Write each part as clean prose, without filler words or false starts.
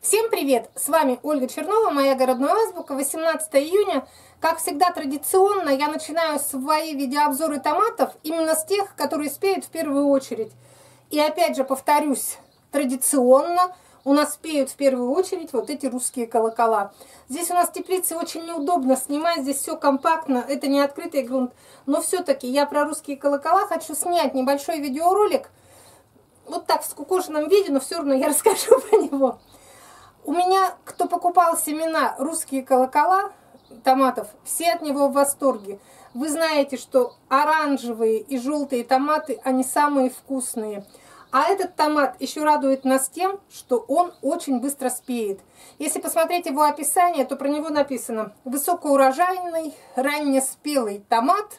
Всем привет! С вами Ольга Чернова, моя огородная азбука. 18 июня. Как всегда традиционно, я начинаю свои видеообзоры томатов именно с тех, которые спеют в первую очередь. И опять же повторюсь, традиционно у нас спеют в первую очередь вот эти русские колокола. Здесь у нас в теплице очень неудобно снимать, здесь все компактно, это не открытый грунт. Но все-таки я про русские колокола хочу снять небольшой видеоролик. Вот так в скукоженном виде, но все равно я расскажу про него. У меня, кто покупал семена русские колокола томатов, все от него в восторге. Вы знаете, что оранжевые и желтые томаты, они самые вкусные. А этот томат еще радует нас тем, что он очень быстро спеет. Если посмотреть его описание, то про него написано: высокоурожайный, раннеспелый томат,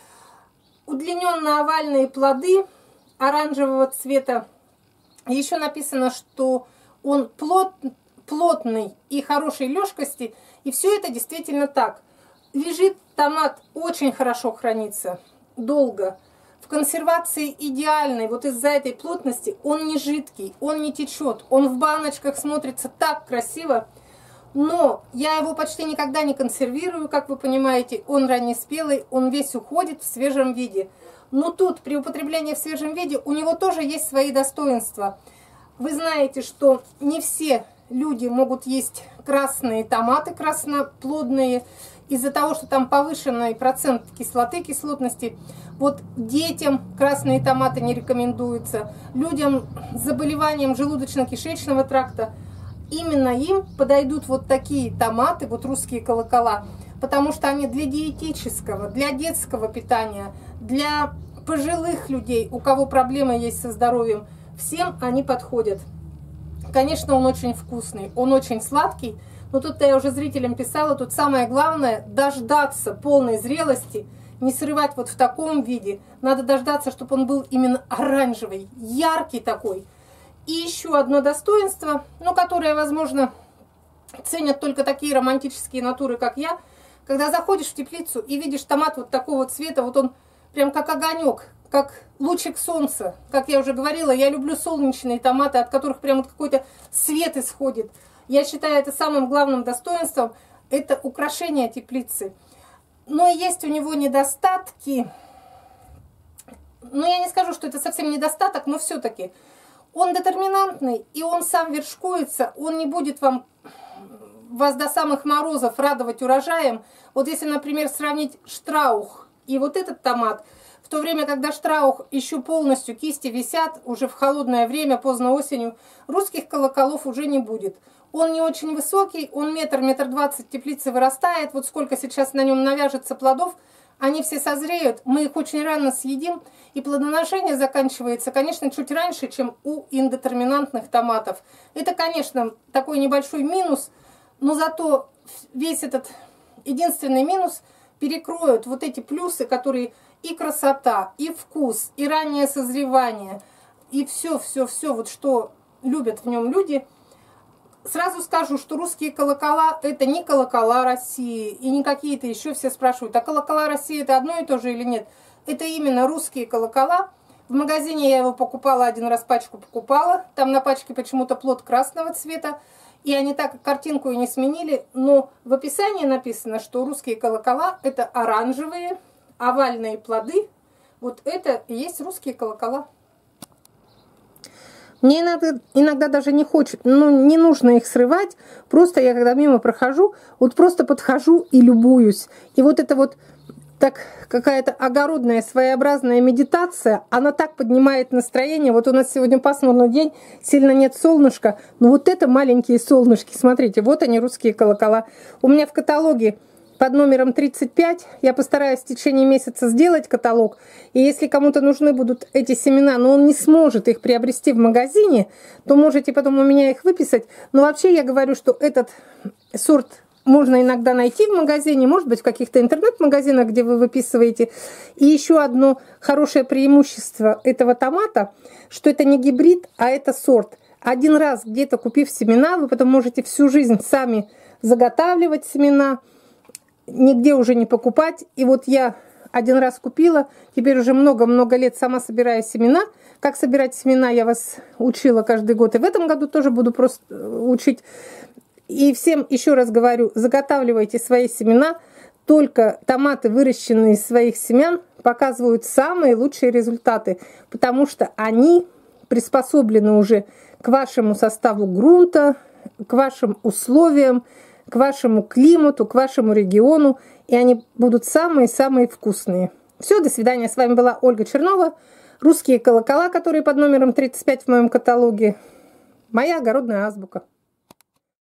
удлиненно-овальные плоды оранжевого цвета. Еще написано, что он плотный и хорошей лёжкости, и все это действительно так. Лежит томат, очень хорошо хранится, долго. В консервации идеальной, вот из-за этой плотности он не жидкий, он не течет, он в баночках смотрится так красиво, но я его почти никогда не консервирую, как вы понимаете, он раннеспелый, он весь уходит в свежем виде. Но тут при употреблении в свежем виде у него тоже есть свои достоинства. Вы знаете, что не все люди могут есть красные томаты, красноплодные, из-за того, что там повышенный процент кислоты, кислотности. Вот детям красные томаты не рекомендуются, людям с заболеванием желудочно-кишечного тракта. Именно им подойдут вот такие томаты, вот русские колокола, потому что они для диетического, для детского питания, для пожилых людей, у кого проблемы есть со здоровьем, всем они подходят. Конечно, он очень вкусный, он очень сладкий, но тут я уже зрителям писала, тут самое главное дождаться полной зрелости, не срывать вот в таком виде. Надо дождаться, чтобы он был именно оранжевый, яркий такой. И еще одно достоинство, ну, которое, возможно, ценят только такие романтические натуры, как я. Когда заходишь в теплицу и видишь томат вот такого цвета, вот он прям как огонек, как лучик солнца. Как я уже говорила, я люблю солнечные томаты, от которых прям вот какой-то свет исходит. Я считаю, это самым главным достоинством, это украшение теплицы. Но есть у него недостатки. Ну, я не скажу, что это совсем недостаток, но все-таки он детерминантный, и он сам вершкуется, он не будет вас до самых морозов радовать урожаем. Вот если, например, сравнить штраух и вот этот томат, в то время, когда штраух еще полностью кисти висят, уже в холодное время, поздно осенью, русских колоколов уже не будет. Он не очень высокий, он метр 20 теплицы вырастает. Вот сколько сейчас на нем навяжется плодов, они все созреют, мы их очень рано съедим, и плодоношение заканчивается, конечно, чуть раньше, чем у индетерминантных томатов. Это, конечно, такой небольшой минус, но зато весь этот единственный минус перекроют вот эти плюсы, которые и красота, и вкус, и раннее созревание, и все, вот что любят в нем люди. Сразу скажу, что русские колокола – это не колокола России, и не какие-то еще все спрашивают, а колокола России – это одно и то же или нет? Это именно русские колокола. В магазине я его покупала, один раз пачку покупала, там на пачке почему-то плод красного цвета, и они так картинку и не сменили, но в описании написано, что русские колокола – это оранжевые, овальные плоды. Вот это и есть русские колокола. Мне иногда даже не хочет, ну, не нужно их срывать. Просто я, когда мимо прохожу, вот просто подхожу и любуюсь. И вот это вот так какая-то огородная своеобразная медитация, она так поднимает настроение. Вот у нас сегодня пасмурный день, сильно нет солнышка. Но вот это маленькие солнышки, смотрите, вот они, русские колокола. У меня в каталоге под номером 35. Я постараюсь в течение месяца сделать каталог. И если кому-то нужны будут эти семена, но он не сможет их приобрести в магазине, то можете потом у меня их выписать. Но вообще я говорю, что этот сорт можно иногда найти в магазине, может быть, в каких-то интернет-магазинах, где вы выписываете. И еще одно хорошее преимущество этого томата, что это не гибрид, а это сорт. Один раз где-то купив семена, вы потом можете всю жизнь сами заготавливать семена, нигде уже не покупать. И вот я один раз купила, теперь уже много-много лет сама собираю семена, Как собирать семена, я вас учила каждый год. И в этом году тоже буду просто учить. И всем еще раз говорю, заготавливайте свои семена. Только томаты, выращенные из своих семян, показывают самые лучшие результаты. Потому что они приспособлены уже к вашему составу грунта, к вашим условиям, к вашему климату, к вашему региону. И они будут самые-самые вкусные. Все, до свидания. С вами была Ольга Чернова. Русские колокола, которые под номером 35 в моем каталоге. Моя огородная азбука.